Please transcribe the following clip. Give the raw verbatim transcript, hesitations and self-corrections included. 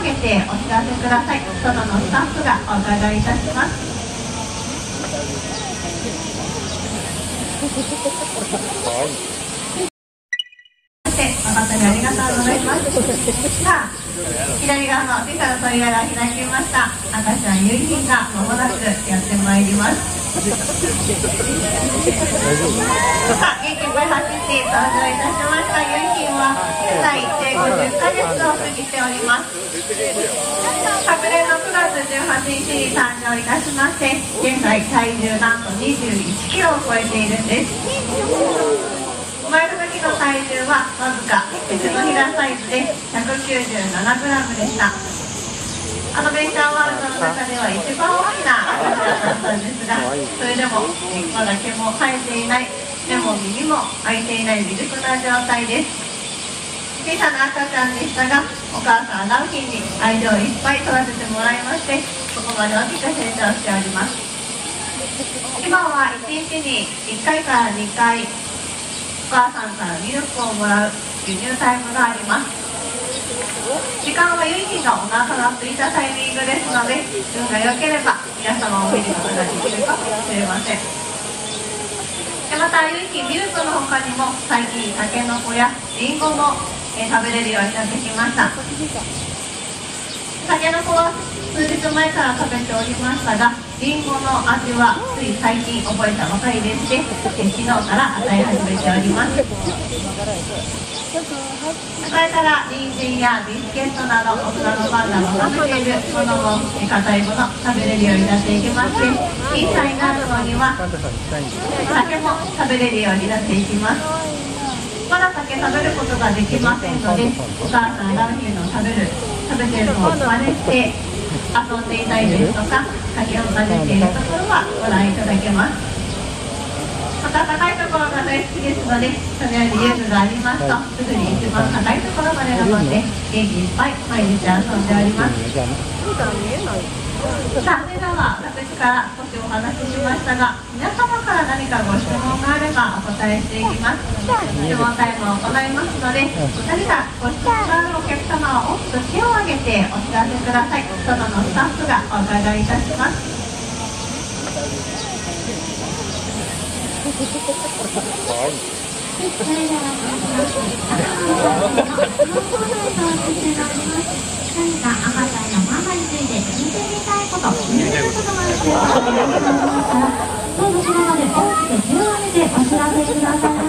げてお知らせください。外のスタッフがお伺いいたします。誠にありがとうございます。さあ、左側のピカの扉が開きました。赤ちゃんゆいひんがまもなくやってまいります。さあ、元気いっぱい走って登場いたしましたゆいひんは現在生後じゅっかげつを過ぎております。昨年のくがつじゅうはちにちに誕生いたしまして、現在体重なんとにじゅういちキロを超えているんです。生まれた時の体重はわずか手のひらサイズで ひゃくきゅうじゅうななグラム でした。アドベンチャーワールドの中では一番大きな赤ちゃんだったんですが、それでもまだ毛も生えていない、目も耳も開いていない未熟な状態です。小さな赤ちゃんでしたが、お母さんラウヒンに愛情いっぱい育ててもらいまして、ここまで大きく成長しております。今はいちにちにいっかいからにかいお母さんからミルクをもらう輸入タイムがあります。時間はゆいひんがお腹が空いたタイミングですので、運が良ければ皆様を見ることができるかもしれません。でまたゆいひんミルクの他にも最近たけのこやりんごも、えー、食べれるようになってきました。たけのこは数日前から食べておりましたが、りんごの味はつい最近覚えたばかりでして、昨日から与え始めております。これから人参やビスケットなど大人のパンダも食べているものも硬いもの食べれるようになっていきまして、小さいなるのには酒も食べれるようになっていきます。まだ酒食べることができませんので、お母さんラウヒンの食べる食べているのを真似して遊んでいたりですとか、酒を混ぜているところはご覧いただけます。また高いところが大好きですので、そのように遊具がありますとすぐに一番高いところまで登って元気いっぱい毎日遊んでおります。さあ、それでは私から少しお話ししましたが、皆様から何かご質問があればお答えしていきます。質問タイムを行いますので、何かご質問があるお客様は大きく手を挙げてお知らせください。外のスタッフがお伺いいたします。それではそれでは何か赤ちゃんのママについて聞いてみたいこと、聞いてみたいことがあるという方がいらっしゃいましたら、どうぞその場で大きく手を挙げてお知らせください。